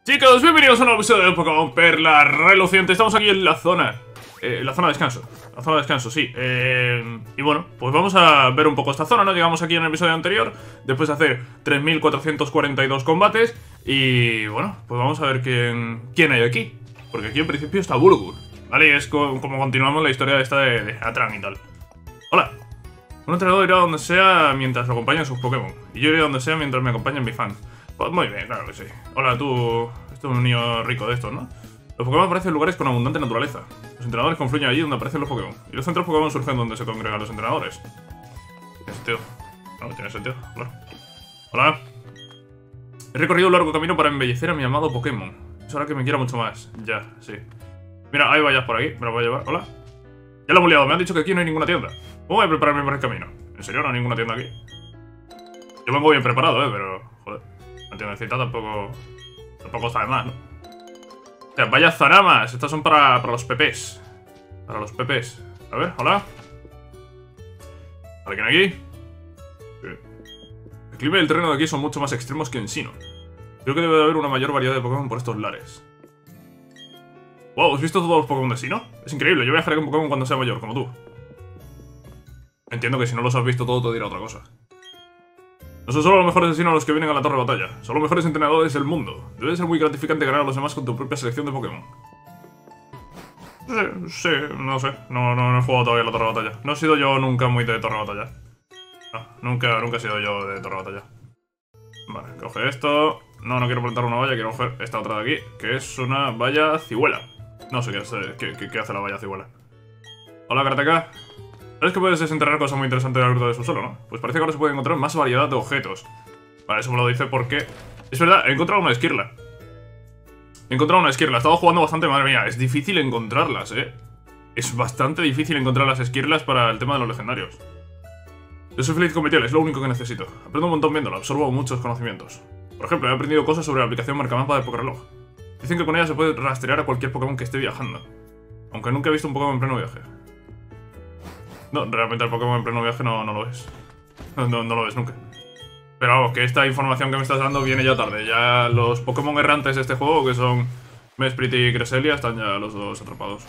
Chicos, bienvenidos a un nuevo episodio de Pokémon Perla Reluciente. Estamos aquí en la zona de descanso. La zona de descanso, sí. Y bueno, pues vamos a ver un poco esta zona, ¿no? Llegamos aquí en el episodio anterior, después de hacer 3442 combates. Y bueno, pues vamos a ver quién hay aquí. Porque aquí en principio está Bulgur, ¿vale? Y es como continuamos la historia esta de Atran y tal. Hola. Un entrenador irá donde sea mientras lo acompañen sus Pokémon. Y yo iré donde sea mientras me acompañen mis fans. Pues muy bien, claro que sí. Hola, tú... Esto es un niño rico de estos, ¿no? Los Pokémon aparecen en lugares con abundante naturaleza. Los entrenadores confluyen allí donde aparecen los Pokémon. Y los centros Pokémon surgen donde se congregan los entrenadores. ¿Tiene sentido? No, tiene sentido, claro. Hola. He recorrido un largo camino para embellecer a mi amado Pokémon. Es hora que me quiera mucho más. Ya, sí. Mira, hay vallas por aquí. Me las voy a llevar. Hola. Ya lo hemos liado. Me han dicho que aquí no hay ninguna tienda. ¿Cómo voy a prepararme para el camino? ¿En serio no hay ninguna tienda aquí? Yo vengo bien preparado, pero... Joder. La tiendecita tampoco está de más, ¿no? O sea, vaya zaramas. Estas son para los pepés. Para los pepés. A ver, hola. ¿Alguien aquí? Sí. El clima y el terreno de aquí son mucho más extremos que en Sinnoh. Creo que debe de haber una mayor variedad de Pokémon por estos lares. Wow, ¿has visto todos los Pokémon de Sinnoh? Es increíble, yo viajaré con Pokémon cuando sea mayor, como tú. Entiendo que si no los has visto todo te dirá otra cosa. No son solo los mejores asesinos los que vienen a la torre de batalla. Son los mejores entrenadores del mundo. Debe ser muy gratificante ganar a los demás con tu propia selección de Pokémon. Sí, no sé. No he jugado todavía a la torre de batalla. No he sido yo nunca muy de torre de batalla. No, nunca he sido yo de torre de batalla. Vale, coge esto. No quiero plantar una valla, quiero coger esta otra de aquí, que es una valla cigüela. No sé qué hace la valla cigüela. Hola, karateka. ¿Sabes que puedes desenterrar cosas muy interesantes de la gruta de subsuelo, no? Pues parece que ahora se puede encontrar más variedad de objetos. Vale, eso me lo dice porque... Es verdad, he encontrado una esquirla. He estado jugando bastante, madre mía. Es difícil encontrarlas, Es bastante difícil encontrar las esquirlas para el tema de los legendarios. Yo soy feliz con mi Tiel, es lo único que necesito. Aprendo un montón viéndolo, absorbo muchos conocimientos. Por ejemplo, he aprendido cosas sobre la aplicación Marcamapa de Pokéreloj. Dicen que con ella se puede rastrear a cualquier Pokémon que esté viajando. Aunque nunca he visto un Pokémon en pleno viaje. No, realmente el Pokémon en pleno viaje no lo ves. No lo ves nunca. Pero vamos, que esta información que me estás dando viene ya tarde. Ya los Pokémon errantes de este juego, que son Mesprit y Cresselia, están ya los dos atrapados.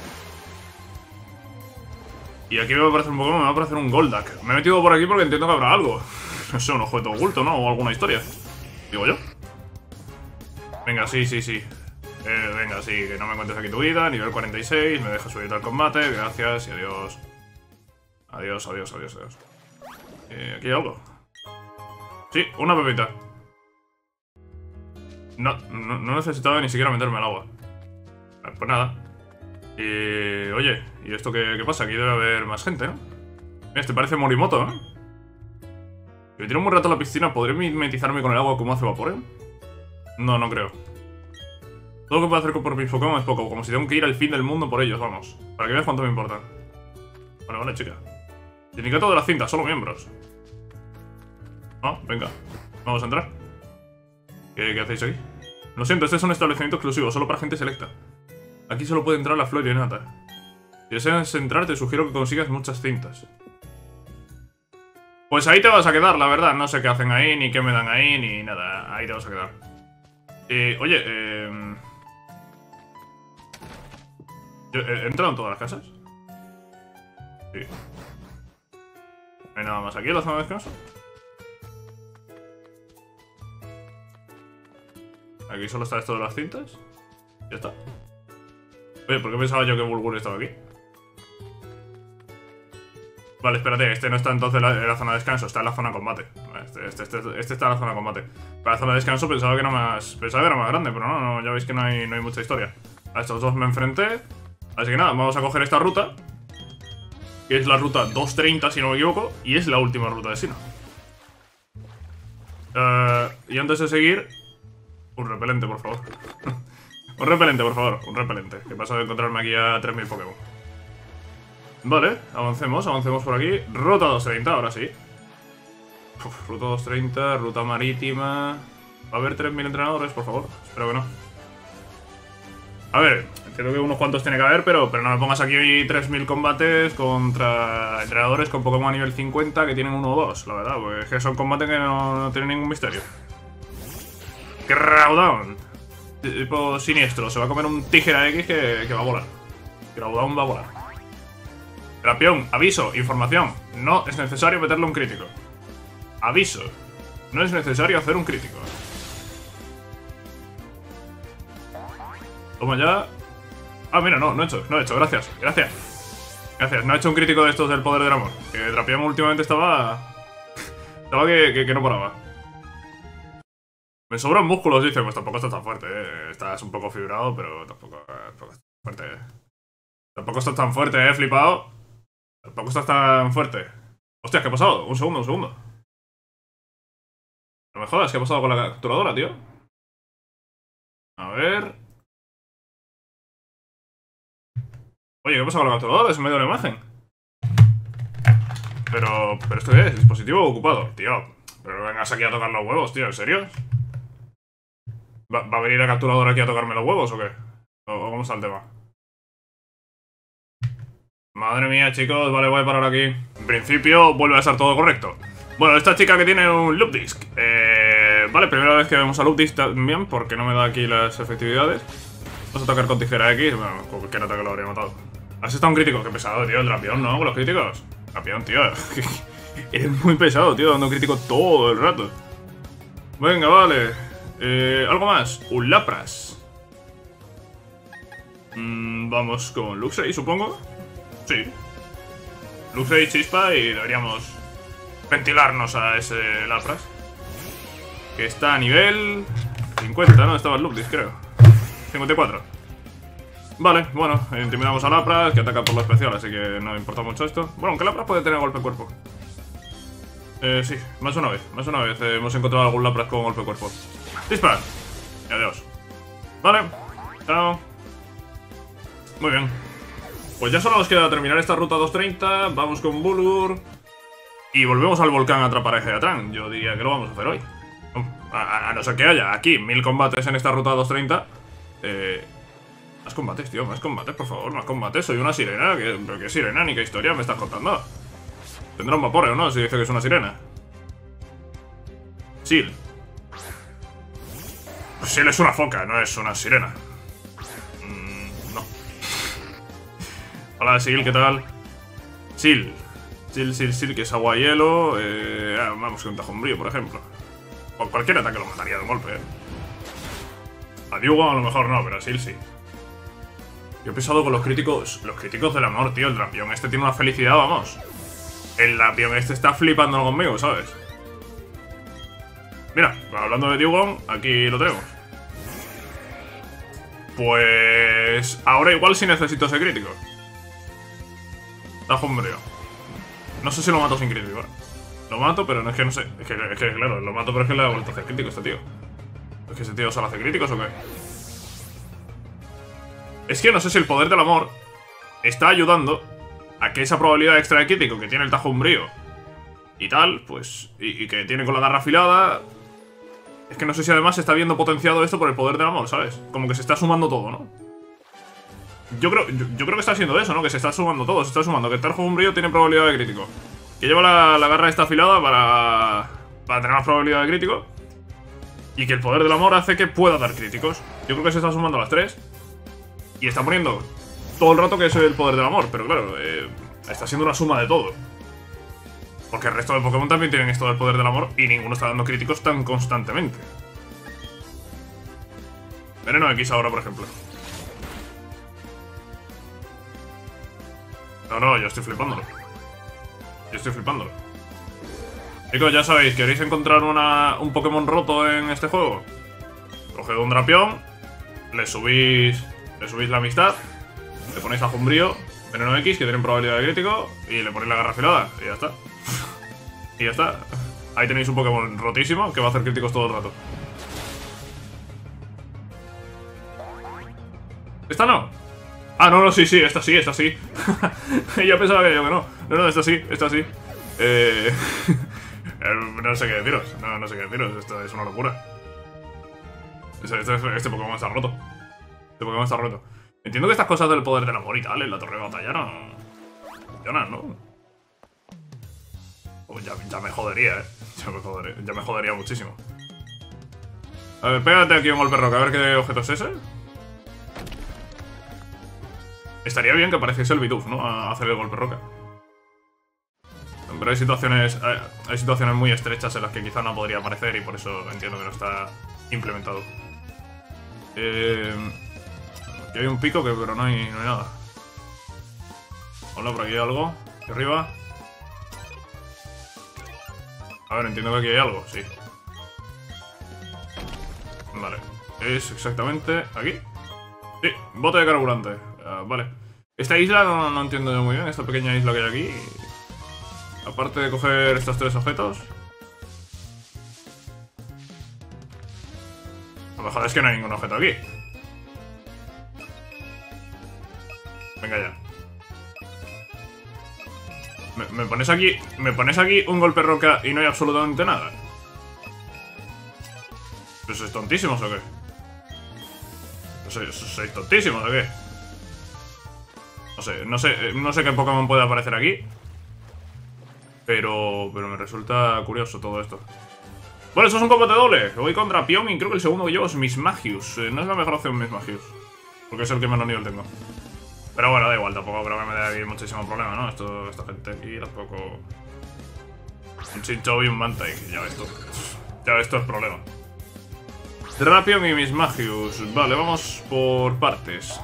Y aquí me va a aparecer un Pokémon, me va a aparecer un Golduck. Me he metido por aquí porque entiendo que habrá algo. No sé, un objeto oculto, ¿no? O alguna historia. Digo yo. Venga, sí. Venga, sí, que no me cuentes aquí tu vida. Nivel 46, me dejas subir al combate. Gracias y adiós. Adiós. Aquí hay algo. Sí, una pepita. No necesitaba ni siquiera meterme al agua. Pues nada. Oye, ¿y esto qué pasa? Aquí debe haber más gente, ¿no? Mira, este parece Morimoto, ¿eh? Si me tiro un rato a la piscina, ¿podré mimetizarme con el agua como hace Vaporeon? No creo. Todo lo que puedo hacer por mis Pokémon es poco, como si tengo que ir al fin del mundo por ellos, vamos. Para que veas cuánto me importan. Vale, chica. Sindicato de la cinta, solo miembros. Ah, venga. Vamos a entrar. ¿Qué hacéis aquí? Lo siento, este es un establecimiento exclusivo, solo para gente selecta. Aquí solo puede entrar la flor y nata. Si deseas entrar, te sugiero que consigas muchas cintas. Pues ahí te vas a quedar, la verdad. No sé qué hacen ahí, ni qué me dan ahí, ni nada. Ahí te vas a quedar. Oye, ¿he entrado en todas las casas? Sí. No hay nada más aquí en la zona de descanso. Aquí solo está esto de las cintas. Ya está. Oye, ¿por qué pensaba yo que Bulgur estaba aquí? Vale, espérate, este no está entonces en la zona de descanso, está en la zona de combate. Este está en la zona de combate. Para la zona de descanso pensaba que era más grande, pero no, ya veis que no hay mucha historia. A estos dos me enfrenté. Así que nada, vamos a coger esta ruta, que es la ruta 230 si no me equivoco, y es la última ruta de Sinnoh. Y antes de seguir... Un repelente, por favor. Un repelente. Que paso de encontrarme aquí a 3000 Pokémon. Vale, avancemos por aquí. Ruta 230, ahora sí. Ruta 230, ruta marítima. ¿Va a haber 3000 entrenadores, por favor? Espero que no. A ver, entiendo que unos cuantos tiene que haber, pero no me pongas aquí 3000 combates contra entrenadores con Pokémon a nivel 50 que tienen 1 o 2, la verdad, porque es que son combates que no tienen ningún misterio. Groudon. Tipo siniestro. Se va a comer un tijera X que va a volar. Groudon va a volar. Drapión, aviso, información. No es necesario meterle un crítico. Aviso. No es necesario hacer un crítico. Toma ya. Ah, mira, no he hecho, gracias. Gracias, no he hecho un crítico de estos del poder del amor. Que Drapión últimamente estaba que no paraba. Me sobran músculos, dice. Pues tampoco estás tan fuerte, Estás un poco fibrado, pero tampoco estás fuerte, Tampoco estás tan fuerte, flipado. Tampoco estás tan fuerte. Hostia, ¿qué ha pasado? Un segundo. No me jodas, ¿qué ha pasado con la capturadora, tío? A ver... Oye, ¿qué pasa con la capturadora? Es en medio de la imagen. Pero ¿esto qué es? Dispositivo ocupado. Tío, pero vengas aquí a tocar los huevos, tío, ¿en serio? ¿Va a venir la capturadora aquí a tocarme los huevos o qué? ¿O cómo está el tema? Madre mía, chicos, vale, voy a parar aquí. En principio vuelve a estar todo correcto. Bueno, esta chica que tiene un loop disc. Vale, primera vez que vemos a loop disc también, porque no me da aquí las efectividades. Vamos a tocar con tijera X. Bueno, cualquier ataque lo habría matado. Has estado un crítico, qué pesado, tío, el Drapión, ¿no? Con los críticos. Drapión, tío. Eres muy pesado, tío, dando un crítico todo el rato. Venga, vale. Algo más. Un Lapras. Vamos con Luxray, supongo. Sí. Luxray, chispa y deberíamos ventilarnos a ese Lapras. Que está a nivel 50, ¿no? Estaba el Loop Disc, creo. 54. Vale, bueno, intimidamos a Lapras, que ataca por lo especial, así que no importa mucho esto. Bueno, aunque Lapras puede tener golpe cuerpo. Sí, más una vez hemos encontrado algún Lapras con golpe cuerpo. Dispara. Y adiós. Vale, chao. Muy bien. Pues ya solo nos queda terminar esta ruta 230. Vamos con Bulgur. Y volvemos al volcán a atrapar a Geatran. Yo diría que lo vamos a hacer hoy. A no ser que haya aquí 1000 combates en esta ruta 230. Más combates, tío, más combates, por favor, más combates. Soy una sirena, ¿pero qué sirena? Ni qué historia me estás contando. Tendrá un vapor, ¿no? Si dice que es una sirena. Sil. Pues Sil es una foca, no es una sirena. No. Hola, Sil, ¿qué tal? Sil, que es agua y hielo. Vamos con un tajumbrío, por ejemplo. O cualquier ataque lo mataría de un golpe, A Dewgong a lo mejor no, pero a Sil sí. Yo he pensado con los críticos del amor, tío. El Drapión este tiene una felicidad, vamos. El Drapión este está flipando conmigo, ¿sabes? Mira, hablando de Dewgong, aquí lo tenemos. Pues... ahora igual sí necesito ese crítico. Tajumbrío. No sé si lo mato sin crítico, Lo mato, pero no es que no sé. Es que claro, lo mato, pero es que le ha vuelto a hacer crítico a este tío. ¿Es que ese tío solo hace críticos o qué? Es que no sé si el poder del amor está ayudando a que esa probabilidad extra de crítico que tiene el tajumbrío y tal, pues... Y que tiene con la garra afilada... Es que no sé si además se está viendo potenciado esto por el poder del amor, ¿sabes? Como que se está sumando todo, ¿no? Yo creo que está siendo eso, ¿no? Que se está sumando todo, se está sumando. Que el tajumbrío tiene probabilidad de crítico. Que lleva la garra esta afilada para tener más probabilidad de crítico. Y que el poder del amor hace que pueda dar críticos. Yo creo que se está sumando las tres. Y está poniendo todo el rato que es el poder del amor. Pero claro, está siendo una suma de todo. Porque el resto de Pokémon también tienen esto del poder del amor. Y ninguno está dando críticos tan constantemente. Veneno X ahora, por ejemplo. No, yo estoy flipándolo. Chicos, ya sabéis, ¿queréis encontrar un Pokémon roto en este juego? Coged un Drapión, le subís la amistad, le ponéis a Jumbrío, Veneno X, que tienen probabilidad de crítico, y le ponéis la garra afilada, y ya está. Y ya está. Ahí tenéis un Pokémon rotísimo que va a hacer críticos todo el rato. ¿Esta no? Ah, no, sí, esta sí. Ya pensaba que yo que no. No, esta sí. No sé qué deciros. No sé qué deciros. Esto es una locura. Este Pokémon está roto. Entiendo que estas cosas del poder del amor y tal en la torre de batalla no funcionan, ¿no? Pues ya me jodería, Ya me jodería muchísimo. A ver, pégate aquí un golpe roca, a ver qué objeto es ese. Estaría bien que apareciese el Bidoof, ¿no? A hacer el golpe roca. Pero hay situaciones muy estrechas en las que quizá no podría aparecer y por eso entiendo que no está implementado. Aquí hay un pico, pero no hay nada. Hola, por aquí hay algo. Aquí arriba. A ver, entiendo que aquí hay algo, sí. Vale. Es exactamente aquí. Sí, bote de carburante. Vale. Esta isla no entiendo yo muy bien, esta pequeña isla que hay aquí. Aparte de coger estos 3 objetos. Lo mejor es que no hay ningún objeto aquí. Venga ya. ¿Me pones aquí un golpe roca y no hay absolutamente nada? ¿Pero sois tontísimos o qué? ¿Sois tontísimos o qué? No sé qué Pokémon puede aparecer aquí. Pero me resulta curioso todo esto. Bueno, esto es un combate doble. Voy contra Pion y creo que el segundo que llevo es Mismagius. No es la mejor opción Mismagius, porque es el que menos nivel tengo. Pero bueno, da igual, tampoco creo que me dé aquí muchísimo problema, ¿no? Esta gente aquí tampoco... Un Chinchou y un Mantine, ya ves tú. Ya ves, esto es problema. Drapion y Mismagius. Vale, vamos por partes.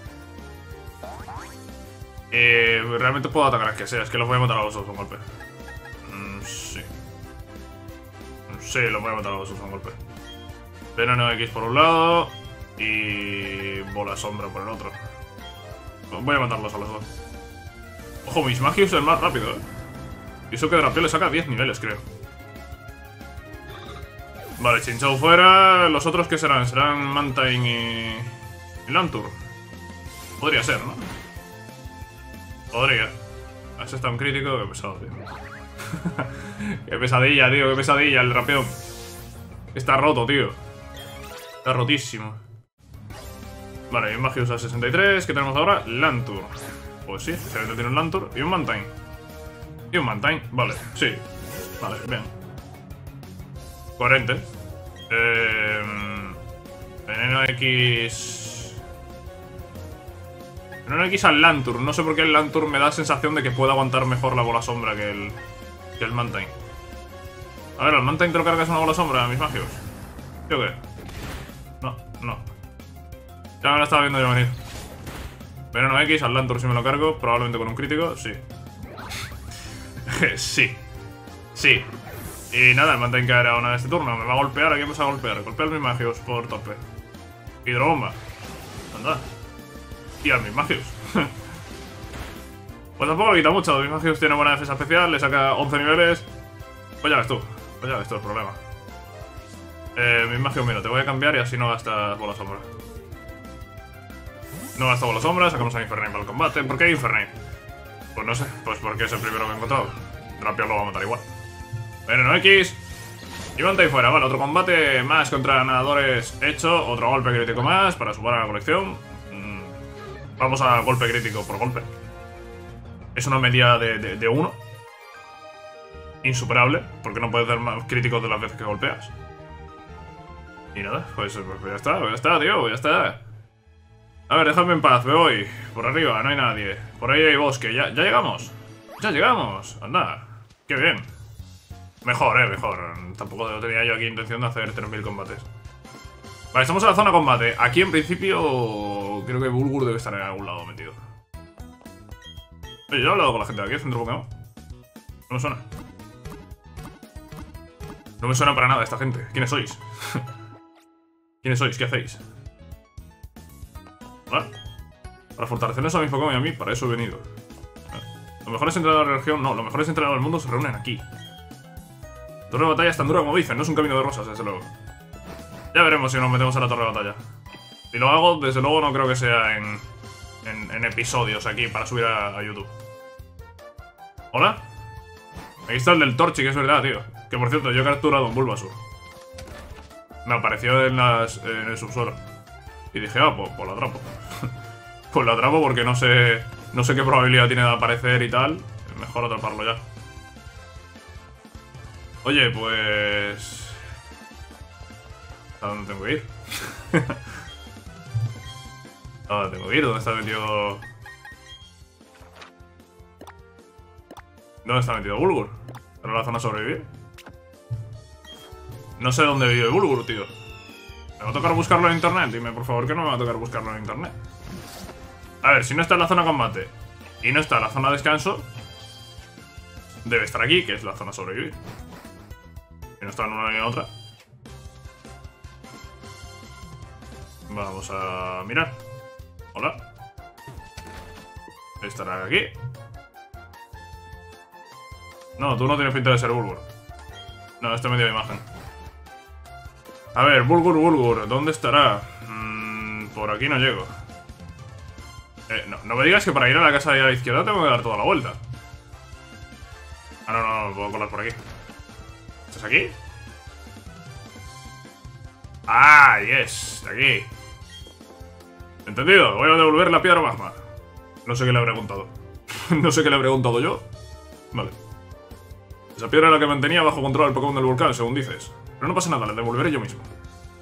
Realmente puedo atacar a que sea, es que los voy a matar a los dos un golpe. Sí. Sí, los voy a matar a los dos un golpe. Veneno X por un lado y bola sombra por el otro. Voy a matarlos a los dos. Ojo, Mismagius es el más rápido, Y eso que Drapion le saca 10 niveles, creo. Vale, Chinchou fuera. ¿Los otros qué serán? Serán Mantine y Lantur. Podría ser, ¿no? Podría. Ese está un crítico, qué pesado, tío. Qué pesadilla, tío, qué pesadilla el Drapion. Está roto, tío. Está rotísimo. Vale, Mismagius a 63. ¿Qué tenemos ahora? Lantur. Pues sí, efectivamente tiene un Lantur y un Mantine. Y un Mantine, vale, sí. Vale, bien. Coherente. Veneno X. Veneno X al Lantur. No sé por qué el Lantur me da la sensación de que puede aguantar mejor la bola sombra que el Mantine. A ver, ¿al Mantine te lo cargas una bola sombra, Mismagius? ¿Sí o qué? No. Ya me la estaba viendo yo venir. Veneno X al Lantur si me lo cargo, probablemente con un crítico, sí. Sí. Y nada, el Mantine caerá una de este turno. Me va a golpear, ¿a quién me va a golpear? Golpea al Mismagius por torpe. Hidrobomba. Anda. Y al Mismagius. Pues tampoco le quita mucho. El Mismagius tiene buena defensa especial, le saca 11 niveles. Pues ya ves tú. El problema. Mismagius, mira, te voy a cambiar y así no gastas bola sombra. No gasta bola sombra, sacamos a Infernape para el combate. ¿Por qué Infernape? Pues no sé, pues porque es el primero que he encontrado. Drapion lo va a matar igual. Veneno X. Y Mantine fuera, vale, otro combate más contra nadadores hecho. Otro golpe crítico más para sumar a la colección. Vamos a golpe crítico por golpe. Es una media de 1. Insuperable, porque no puedes dar más críticos de las veces que golpeas. Y nada, pues ya está, tío, ya está. A ver, dejadme en paz, me voy. Por arriba, no hay nadie. Por ahí hay bosque, ¿ya llegamos? ¡Ya llegamos! Anda, qué bien. Mejor, mejor. Tampoco tenía yo aquí intención de hacer 3000 combates. Vale, estamos en la zona combate. Aquí en principio creo que Bulgur debe estar en algún lado metido. Oye, yo he hablado con la gente de aquí, el centro Pokémon. No me suena. No me suena para nada esta gente. ¿Quiénes sois? ¿Quiénes sois? ¿Qué hacéis? ¿Vale? Para fortalecernos a mis Pokémon y a mí, para eso he venido. Los mejores entrenadores de la región, no, los mejores entrenadores del mundo se reúnen aquí. Torre de batalla es tan dura como dicen, no es un camino de rosas, desde luego. Ya veremos si nos metemos a la torre de batalla. Si lo hago, desde luego no creo que sea en episodios aquí para subir a YouTube. ¿Hola? Aquí está el del Torchic, que es verdad, tío. Que por cierto, yo he capturado un Bulbasaur. Me apareció en el subsuelo. Y dije, pues lo atrapo. Pues lo atrapo porque no sé qué probabilidad tiene de aparecer y tal. Es mejor atraparlo ya. Oye, pues... ¿A dónde tengo que ir? ¿A dónde tengo que ir? ¿Dónde está metido...? ¿Dónde está metido Bulgur? ¿Para la zona sobrevivir? No sé dónde vive Bulgur, tío. ¿Me va a tocar buscarlo en internet? Dime, por favor, que no me va a tocar buscarlo en internet. A ver, si no está en la zona combate y no está en la zona descanso, debe estar aquí, que es la zona sobrevivir. Si no está en una ni en otra. Vamos a mirar. Hola. ¿Estará aquí? No, tú no tienes pinta de ser Bulgur. No, este medio de imagen. A ver, Bulgur, ¿dónde estará? Por aquí no llego. No me digas que para ir a la casa de a la izquierda tengo que dar toda la vuelta. Ah, no, puedo colar por aquí. ¿Estás aquí? Ah, yes, está aquí. Entendido, voy a devolver la piedra magma. No sé qué le he preguntado. No sé qué le he preguntado yo. Vale. Esa piedra era la que mantenía bajo control el Pokémon del volcán, según dices. Pero no pasa nada, la devolveré yo mismo.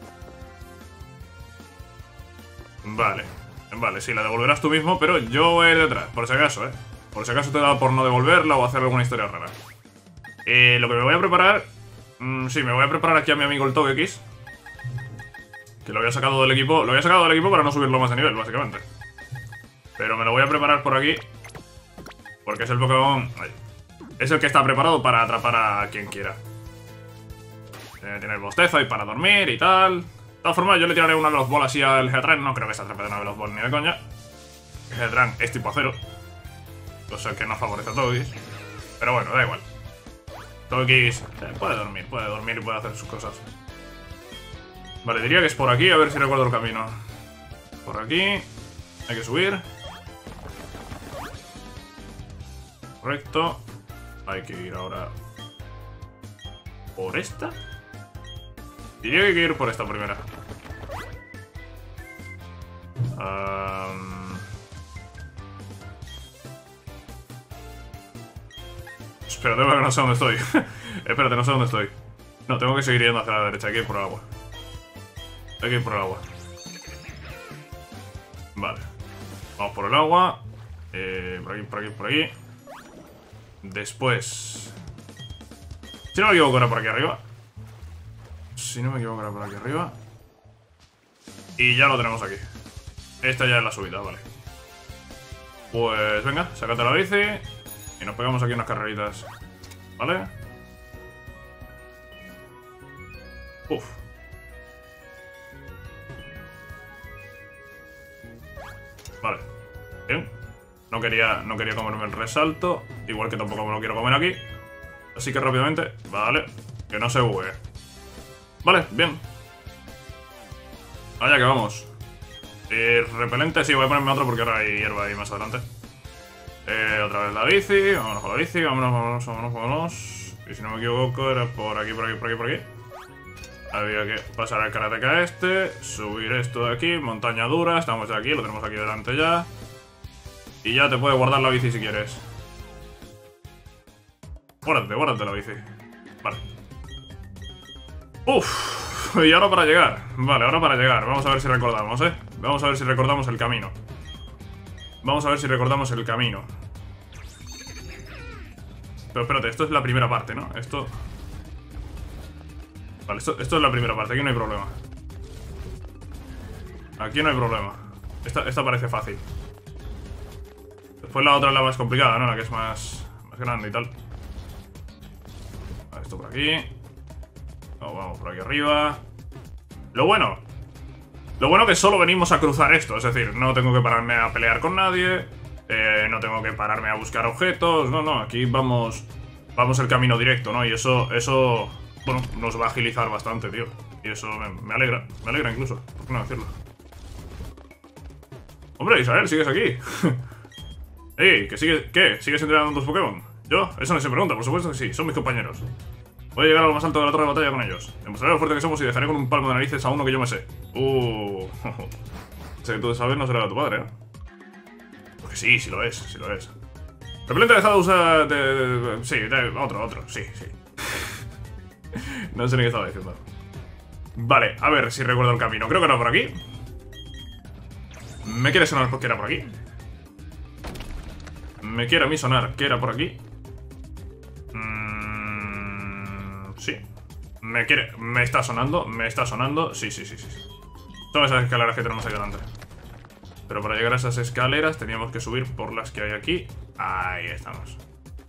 Vale, sí, la devolverás tú mismo, pero yo voy a ir detrás, por si acaso, Por si acaso te da por no devolverla o hacer alguna historia rara. Lo que me voy a preparar... sí, me voy a preparar aquí a mi amigo el Togekiss. Que lo había sacado del equipo. Lo había sacado del equipo para no subirlo más de nivel, básicamente. Pero me lo voy a preparar por aquí. Porque es el Pokémon... Ay, es el que está preparado para atrapar a quien quiera. Tiene el bostezo y para dormir y tal. De todas formas, yo le tiraré una Veloz Ball así al Heatran. No creo que se atrape de una Veloz Ball ni de coña. El Heatran es tipo acero. Cosa que no favorece a Togekiss. Pero bueno, da igual. Togekiss puede dormir y puede hacer sus cosas. Vale, diría que es por aquí, a ver si recuerdo el camino. Por aquí. Hay que subir. Correcto. Hay que ir ahora... ¿por esta? Diría que hay que ir por esta primera. Espérate, porque no sé dónde estoy. Espérate, no sé dónde estoy. No, tengo que seguir yendo hacia la derecha. Hay que ir por el agua. Hay que ir por el agua. Vale. Vamos por el agua. Por aquí. Después... si no me equivoco, era por aquí arriba. Y ya lo tenemos aquí. Esta ya es la subida, vale. Pues venga, sácate la bici y nos pegamos aquí unas carreritas. ¿Vale? Uf. Vale. Bien. No quería comerme el resalto. Igual que tampoco me lo quiero comer aquí. Así que rápidamente. Vale. Que no se bugue. Vale, bien. Allá que vamos. Repelente, sí, voy a ponerme otro porque ahora hay hierba ahí más adelante. Otra vez la bici. Vámonos con la bici. Vámonos. Y si no me equivoco, era por aquí. Había que pasar al karateka este. Subir esto de aquí. Montaña dura. Estamos aquí. Lo tenemos aquí delante ya. Y ya te puedes guardar la bici si quieres. Guárdate la bici. Vale. Uff. Y ahora para llegar. Vale, ahora para llegar. Vamos a ver si recordamos, Vamos a ver si recordamos el camino. Pero espérate, esto es la primera parte, ¿no? Esto... vale, esto es la primera parte. Aquí no hay problema. Esta parece fácil. Después la otra es la más complicada, ¿no? La que es más grande y tal. Vale, esto por aquí. Vamos por aquí arriba. Lo bueno que solo venimos a cruzar esto. Es decir, no tengo que pararme a pelear con nadie. No tengo que pararme a buscar objetos. No, aquí vamos el camino directo, ¿no? Y eso, bueno, nos va a agilizar bastante, tío. Y eso me alegra incluso. ¿Por qué no decirlo? Hombre, Israel, ¿sigues aquí? Ey, ¿Sigues entrenando tus Pokémon? ¿Yo? Eso no se pregunta, por supuesto que sí, son mis compañeros. Voy a llegar a lo más alto de la torre de batalla con ellos. Demostraré lo fuerte que somos y dejaré con un palmo de narices a uno que yo me sé. Sé que tú sabes no será tu padre, ¿eh? Porque sí lo es. Repelente ha dejado de usar... otro, sí. No sé ni qué estaba diciendo. Vale, a ver si recuerdo el camino. Creo que era por aquí. Me quiere sonar porque era por aquí. Me quiere a mí sonar que era por aquí. Sí. Me está sonando. Sí. Todas esas escaleras que tenemos ahí delante. Pero para llegar a esas escaleras teníamos que subir por las que hay aquí. Ahí estamos.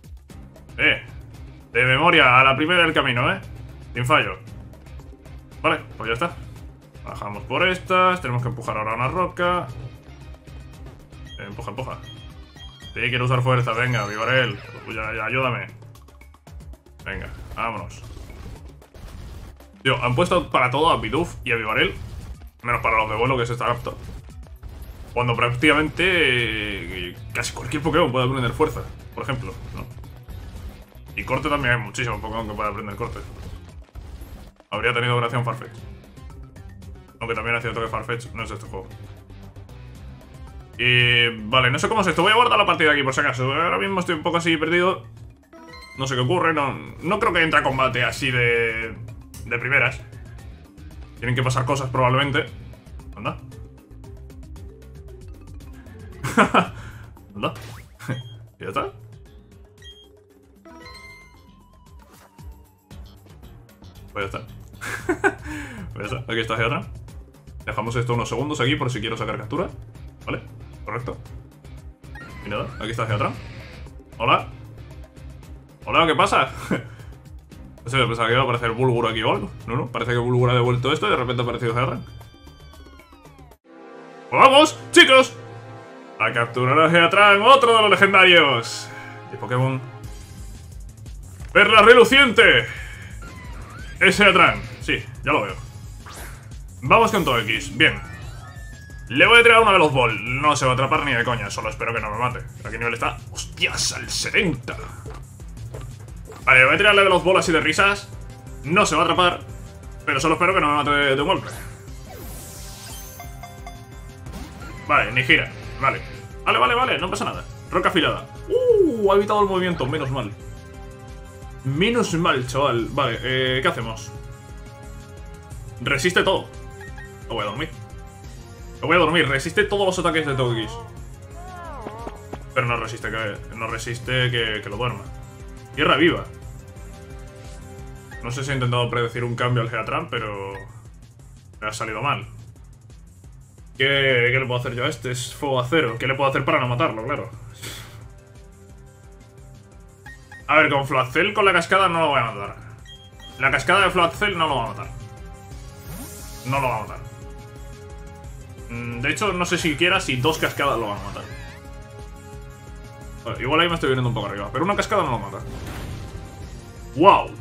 De memoria, a la primera del camino, sin fallo. Vale, pues ya está. Bajamos por estas. Tenemos que empujar ahora una roca. Empuja. Sí, quiero usar fuerza, venga, Vivarel. Ya, ayúdame. Venga, vámonos. Tío, han puesto para todo a Bidoof y a Vivarel. Menos para los de vuelo, que es esta Raptor. Cuando prácticamente casi cualquier Pokémon puede aprender fuerza, por ejemplo, ¿no? Y corte también hay muchísimos Pokémon que pueden aprender corte. Habría tenido gracia un Farfetch. Aunque también es cierto que Farfetch no es este juego. Y vale, no sé cómo es esto. Voy a guardar la partida aquí por si acaso. Ahora mismo estoy un poco así perdido. No sé qué ocurre. No creo que entre a combate así de primeras. Tienen que pasar cosas probablemente. Anda. Anda. ¿Y ya está? Pues ya está. Pues ya está. Aquí está Heatran. Dejamos esto unos segundos aquí por si quiero sacar captura. Vale, correcto. Y nada, aquí está Heatran. Hola. Hola, ¿qué pasa? No sé, pensaba que iba a aparecer Bulgur aquí o algo. No, parece que Bulgur ha devuelto esto y de repente ha aparecido Heatran. ¡Vamos, chicos! A capturar a Heatran, otro de los legendarios de Pokémon. ¡Perla reluciente! Es Heatran, sí, ya lo veo. Vamos con Togekiss, bien. Le voy a tirar una de los Ball. No se va a atrapar ni de coña, solo espero que no me mate. ¿A qué nivel está? ¡Hostias! ¡Al 70! Vale, voy a tirarle de los Ball así de risas. No se va a atrapar, pero solo espero que no me mate de un golpe. Vale, ni gira. Vale, no pasa nada. Roca afilada. Ha evitado el movimiento, menos mal. Menos mal, chaval. Vale, ¿qué hacemos? Resiste todo. Lo voy a dormir. Resiste todos los ataques de Togekiss. Pero no resiste que lo duerma. Tierra viva. No sé si he intentado predecir un cambio al Heatran, pero me ha salido mal. ¿Qué le puedo hacer yo a este? Es fuego acero. ¿Qué le puedo hacer para no matarlo? Claro. A ver, con Floatzel, con la cascada no lo voy a matar. La cascada de Floatzel no lo va a matar. No lo va a matar. De hecho, no sé siquiera si dos cascadas lo van a matar. Vale, igual ahí me estoy viniendo un poco arriba. Pero una cascada no lo mata. ¡Wow!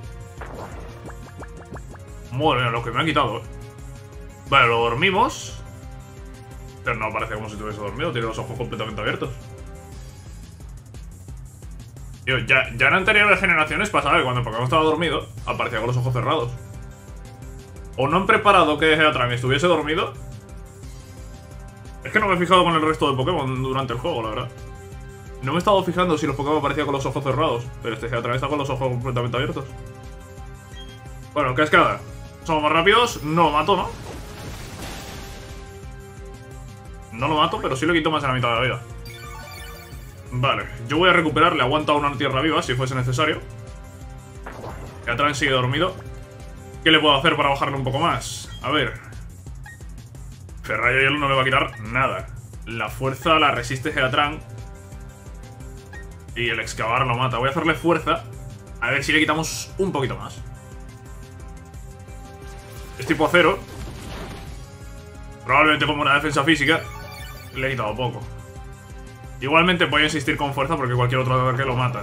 Madre mía, lo que me ha quitado. Vale, lo dormimos. Pero no parece como si estuviese dormido. Tiene los ojos completamente abiertos. Tío, ya en anteriores generaciones pasaba que cuando el Pokémon estaba dormido aparecía con los ojos cerrados. O no han preparado que Heatran estuviese dormido. Es que no me he fijado con el resto de Pokémon durante el juego, la verdad. No me he estado fijando si los Pokémon aparecían con los ojos cerrados. Pero este Heatran está con los ojos completamente abiertos. Bueno, cascada. Somos más rápidos. No lo mato, ¿no? No lo mato, pero sí le quito más de la mitad de la vida. Vale, yo voy a recuperar. Le aguanta una tierra viva si fuese necesario. Heatran sigue dormido. ¿Qué le puedo hacer para bajarle un poco más? A ver. Ferrayo Hielo no le va a quitar nada. La fuerza la resiste Heatran. Y el excavar lo mata. Voy a hacerle fuerza. A ver si le quitamos un poquito más. Es tipo acero. Probablemente como una defensa física. Le he quitado poco. Igualmente voy a insistir con fuerza porque cualquier otro ataque lo mata.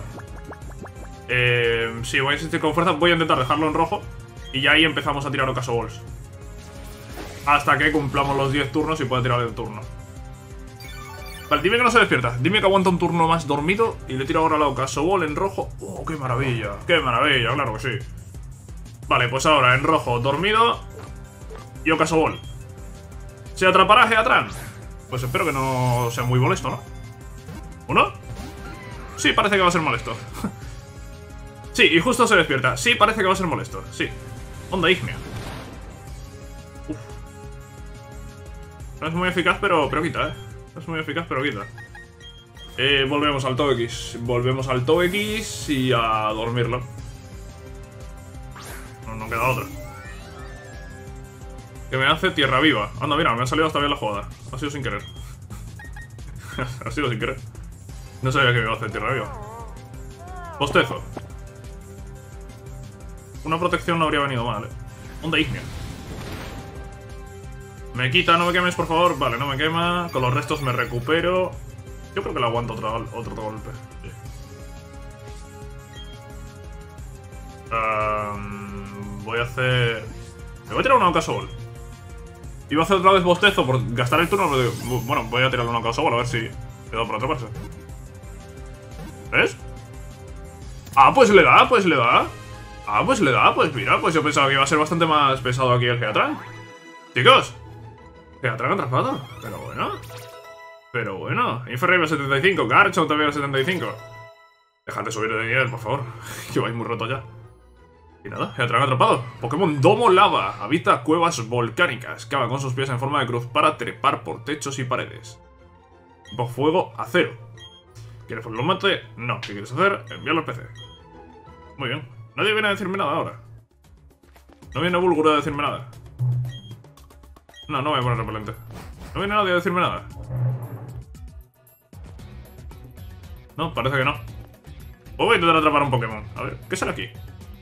Sí, voy a insistir con fuerza. Voy a intentar dejarlo en rojo. Y ya ahí empezamos a tirar Ocaso Balls. Hasta que cumplamos los 10 turnos y pueda tirar el turno. Vale, dime que no se despierta. Dime que aguanta un turno más dormido. Y le tiro ahora la Ocaso Ball en rojo. ¡Oh, qué maravilla! ¡Qué maravilla! Claro que sí. Vale, pues ahora en rojo, dormido. Y Ocaso Ball. ¿Se atrapará Heatran? Pues espero que no sea muy molesto, ¿no? ¿Uno? Sí, parece que va a ser molesto. Sí, y justo se despierta. Sí, parece que va a ser molesto. Sí. Onda Ignia. No es muy eficaz, pero quita, No es muy eficaz, pero quita. Volvemos al Togekiss. Volvemos al Togekiss y a dormirlo. No queda otra. Que me hace tierra viva. Anda, mira, me ha salido hasta bien la jugada. Ha sido sin querer. Ha sido sin querer. No sabía que me iba a hacer tierra viva. Bostezo. Una protección no habría venido mal, Onda ígnea. Me quita, no me quemes, por favor. Vale, no me quema. Con los restos me recupero. Yo creo que le aguanto otro golpe. Sí. Voy a hacer... Me voy a tirar una Ocasol. Iba a hacer otra vez bostezo por gastar el turno, pero bueno, voy a tirarle una Ocasol a ver si me da por atraparse. ¿Ves? Ah, pues le da, pues le da. Ah, pues le da, pues mira, pues yo pensaba que iba a ser bastante más pesado aquí el Geatran. Chicos, Geatran atrapado. Pero bueno. Inferreime a 75, Garchomp también a 75. Dejad de subir de nivel, por favor. Que vais muy roto ya. Y nada, Geatran atrapado. Pokémon Domo Lava. Habita cuevas volcánicas. Cava con sus pies en forma de cruz para trepar por techos y paredes. Tipo fuego, acero. ¿Quieres que lo mate? No. ¿Qué quieres hacer? Enviarlo al PC. Muy bien. Nadie viene a decirme nada ahora. No viene Bulgur a decirme nada. No voy a poner repelente. No viene nadie a decirme nada. No, parece que no. Voy a intentar atrapar un Pokémon. A ver, ¿qué sale aquí?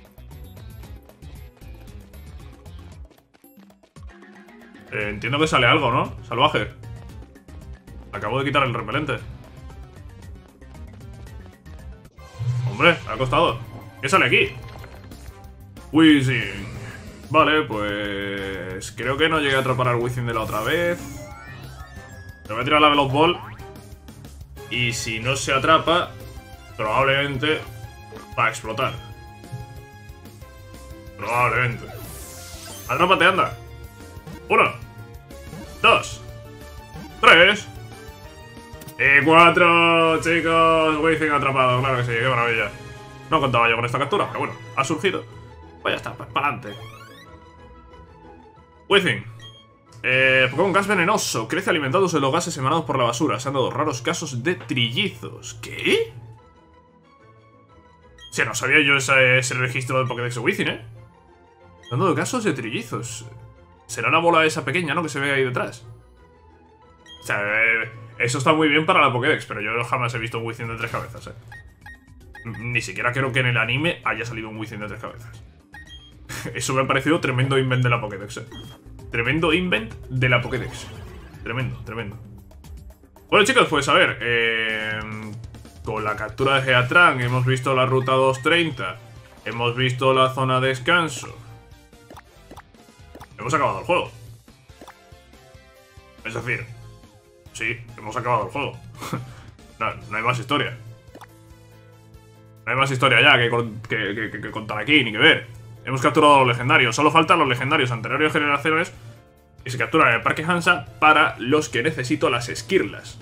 Entiendo que sale algo, ¿no? Salvaje. Acabo de quitar el repelente. Hombre, ha costado. ¿Qué sale aquí? Weezing. Vale, pues... creo que no llegué a atrapar al Weezing de la otra vez. Le voy a tirar la Veloz Ball. Y si no se atrapa, probablemente va a explotar. Probablemente. Atrápate, anda. 1, 2, 3 y 4, chicos. Weezing atrapado, claro que sí, qué maravilla. No contaba yo con esta captura, pero bueno, ha surgido. Pues ya está, para adelante. Weezing. Pokémon gas venenoso. Crece alimentándose de los gases emanados por la basura. Se han dado raros casos de trillizos. ¿Qué? O sea, no sabía yo ese registro del Pokédex de Weezing, Se han dado casos de trillizos. Será la bola esa pequeña, ¿no? Que se ve ahí detrás. O sea, eso está muy bien para la Pokédex, pero yo jamás he visto un Weezing de 3 cabezas, Ni siquiera creo que en el anime haya salido un Weezing de 3 cabezas. Eso me ha parecido tremendo invent de la Pokédex, Tremendo invent de la Pokédex. Tremendo, tremendo. Bueno, chicos, pues a ver. Con la captura de Geatran hemos visto la ruta 230. Hemos visto la zona de descanso. Hemos acabado el juego. Es decir, sí, hemos acabado el juego. No hay más historia. No hay más historia ya que contar aquí, ni que ver. Hemos capturado a los legendarios. Solo faltan los legendarios anteriores generaciones. Y se capturan en el Parque Hansa para los que necesito las esquirlas.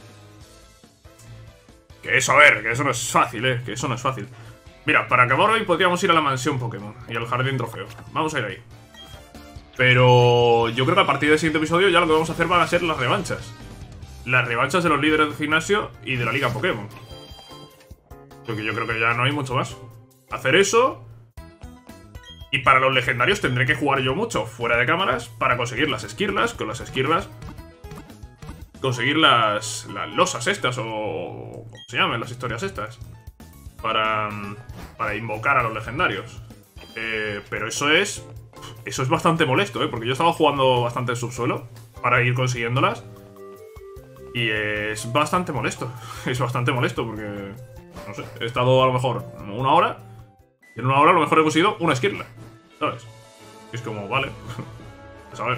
Que eso, a ver, que eso no es fácil, que eso no es fácil. Mira, para acabar hoy podríamos ir a la mansión Pokémon y al jardín trofeo. Vamos a ir ahí. Pero yo creo que a partir del siguiente episodio ya lo que vamos a hacer van a ser las revanchas. Las revanchas de los líderes del gimnasio y de la liga Pokémon. Porque yo creo que ya no hay mucho más. Hacer eso. Y para los legendarios tendré que jugar yo mucho fuera de cámaras para conseguir las esquirlas. Con las esquirlas conseguir las losas estas o... ¿cómo se llaman las historias estas? Para invocar a los legendarios. Pero eso es bastante molesto, porque yo estaba jugando bastante en subsuelo para ir consiguiéndolas. Y es bastante molesto. Es bastante molesto porque... no sé, he estado a lo mejor 1 hora. Y en 1 hora a lo mejor he conseguido una esquirla, ¿sabes? Y es como, vale. Pues a ver.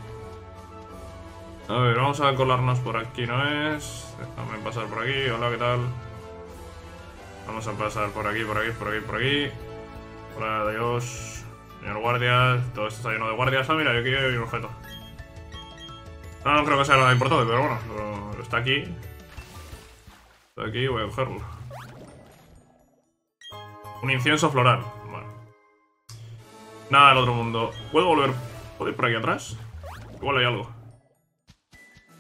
A ver, vamos a colarnos por aquí, ¿no es? Déjame pasar por aquí, hola, ¿qué tal? Vamos a pasar por aquí, por aquí, por aquí, por aquí. Hola, adiós. Señor guardia, todo esto está lleno de guardias. Ah, mira, yo aquí hay un objeto. No creo que sea nada importante, pero bueno, está aquí. Está aquí, voy a cogerlo. Un incienso floral. Bueno. Nada del otro mundo. ¿Puedo volver? ¿Puedo ir por aquí atrás? Igual hay algo.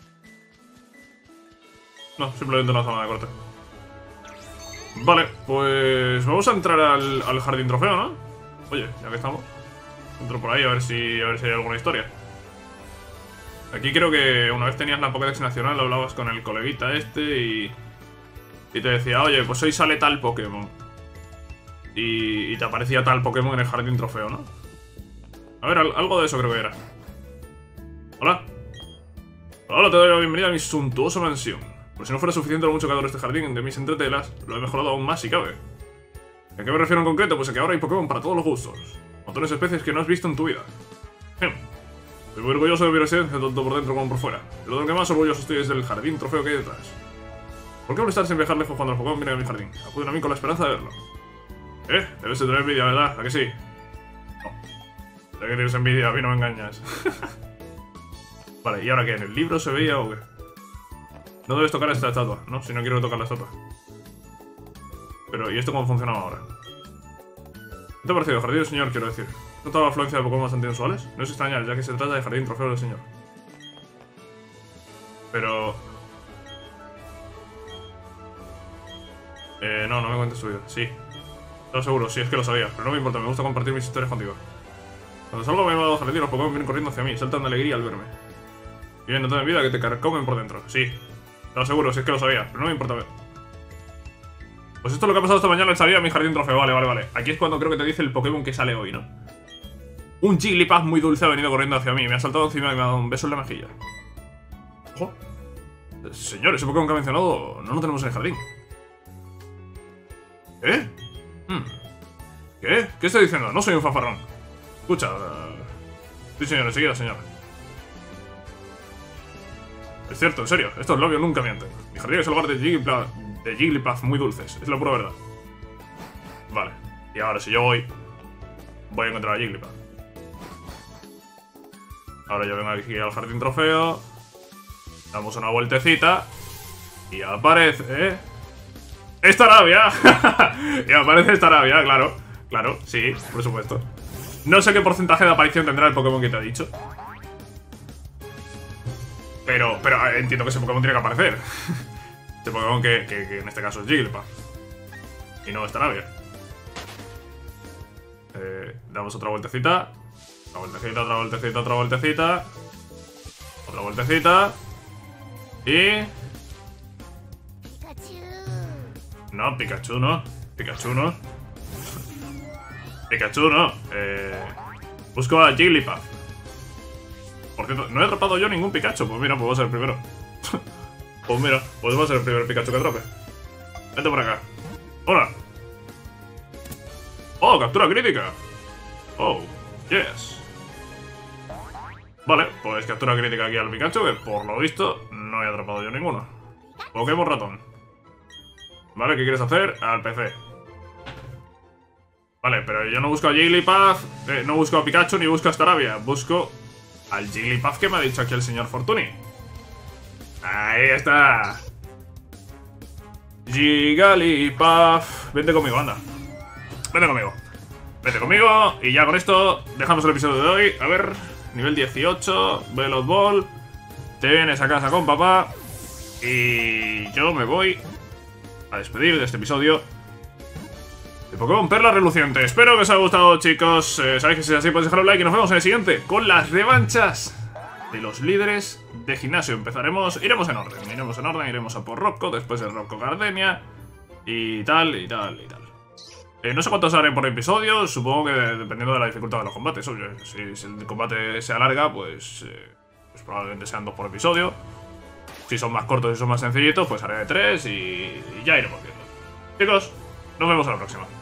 No, simplemente una zona de corte. Vale, pues vamos a entrar al jardín trofeo, ¿no? Oye, ya que estamos. Entro por ahí a ver si hay alguna historia. Aquí creo que una vez tenías la Pokédex nacional, hablabas con el coleguita este y te decía, oye, pues hoy sale tal Pokémon. Y te aparecía tal Pokémon en el jardín trofeo, ¿no? A ver, algo de eso creo que era. Hola. Hola, te doy la bienvenida a mi suntuosa mansión. Por si no fuera suficiente lo mucho que adoro este jardín de mis entretelas, lo he mejorado aún más si cabe. ¿A qué me refiero en concreto? Pues a que ahora hay Pokémon para todos los gustos. Montones de especies que no has visto en tu vida. Estoy muy orgulloso de mi residencia, tanto por dentro como por fuera. Pero lo que más orgulloso estoy es del jardín trofeo que hay detrás. ¿Por qué molestarse en viajar lejos cuando los Pokémon vienen a mi jardín? Acuden a mí con la esperanza de verlo. Debes de tener envidia, ¿verdad? ¿A que sí? No. Ya que tienes envidia, a mí no me engañas. Vale, ¿y ahora qué? ¿En el libro se veía o qué? No debes tocar esta estatua, ¿no? Si no quiero tocar la estatua. Pero, ¿y esto cómo funcionaba ahora? ¿Qué te ha parecido, jardín del señor, quiero decir? ¿No toda la afluencia de Pokémon bastante inusuales? No es extrañar, ya que se trata de jardín trofeo del señor. Pero... no me cuentes tu vida. Sí. Lo seguro, sí, es que lo sabía. Pero no me importa, me gusta compartir mis historias contigo. Cuando salgo me he llamado al jardín, los Pokémon vienen corriendo hacia mí, saltan de alegría al verme. Y bien, no te den vida que te carcomen por dentro. Sí. Lo seguro, sí, es que lo sabía. Pero no me importa ver. Pues esto es lo que ha pasado esta mañana en salida a mi jardín trofeo. Vale. Aquí es cuando creo que te dice el Pokémon que sale hoy, ¿no? Un Jigglypuff muy dulce ha venido corriendo hacia mí. Me ha saltado encima y me ha dado un beso en la mejilla. ¡Ojo! Señor, ese Pokémon que ha mencionado no lo tenemos en el jardín. ¿Eh? ¿Qué? ¿Qué estoy diciendo? No soy un fanfarrón. Escucha. Sí, señor, enseguida, señor. Es cierto, en serio. Estos lobios nunca mienten. Mi jardín es el hogar de Jigglypuff muy dulces. Es la pura verdad. Vale. Y ahora, si yo voy a encontrar a Jigglypuff. Ahora yo vengo aquí al jardín trofeo. Damos una vueltecita. Y aparece... ¡Staravia! Y aparece Staravia, claro. Claro, sí, por supuesto. No sé qué porcentaje de aparición tendrá el Pokémon que te ha dicho. Pero entiendo que ese Pokémon tiene que aparecer. Este Pokémon que en este caso es Jigglypuff. Y no Staravia. Damos otra vueltecita. Otra vueltecita, otra vueltecita, otra vueltecita. Otra vueltecita. Y... No, Pikachu no. Pikachu no. Pikachu no. Busco a Jigglypuff. Por cierto, no he atrapado yo ningún Pikachu. Pues mira, pues voy a ser el primero. Pues mira, pues voy a ser el primer Pikachu que atrape. Vente por acá. ¡Hola! ¡Oh, captura crítica! ¡Oh, yes! Vale, pues captura crítica aquí al Pikachu, que por lo visto no he atrapado yo ninguno. Pokémon ratón. Vale, ¿qué quieres hacer? Al PC. Vale, pero yo no busco a Jigglypuff, no busco a Pikachu ni busco a Staravia. Busco al Jigglypuff que me ha dicho aquí el señor Fortuny. Ahí está. Jigglypuff. Vente conmigo, anda. Vente conmigo. Vete conmigo. Y ya con esto dejamos el episodio de hoy. A ver, nivel 18, Velot Ball. Te vienes a casa con papá. Y yo me voy a despedir de este episodio de Pokémon Perla Reluciente. Espero que os haya gustado, chicos. Sabéis que si es así podéis dejar un like y nos vemos en el siguiente con las revanchas de los líderes de gimnasio. Iremos en orden, iremos a por Rocco, después de Rocco Gardenia y tal. No sé cuántos haré por episodio, supongo que dependiendo de la dificultad de los combates. Obvio, si el combate se alarga, pues probablemente sean 2 por episodio. Si son más cortos y son más sencillitos, pues haré de 3 y ya iremos viendo. Chicos, nos vemos a la próxima.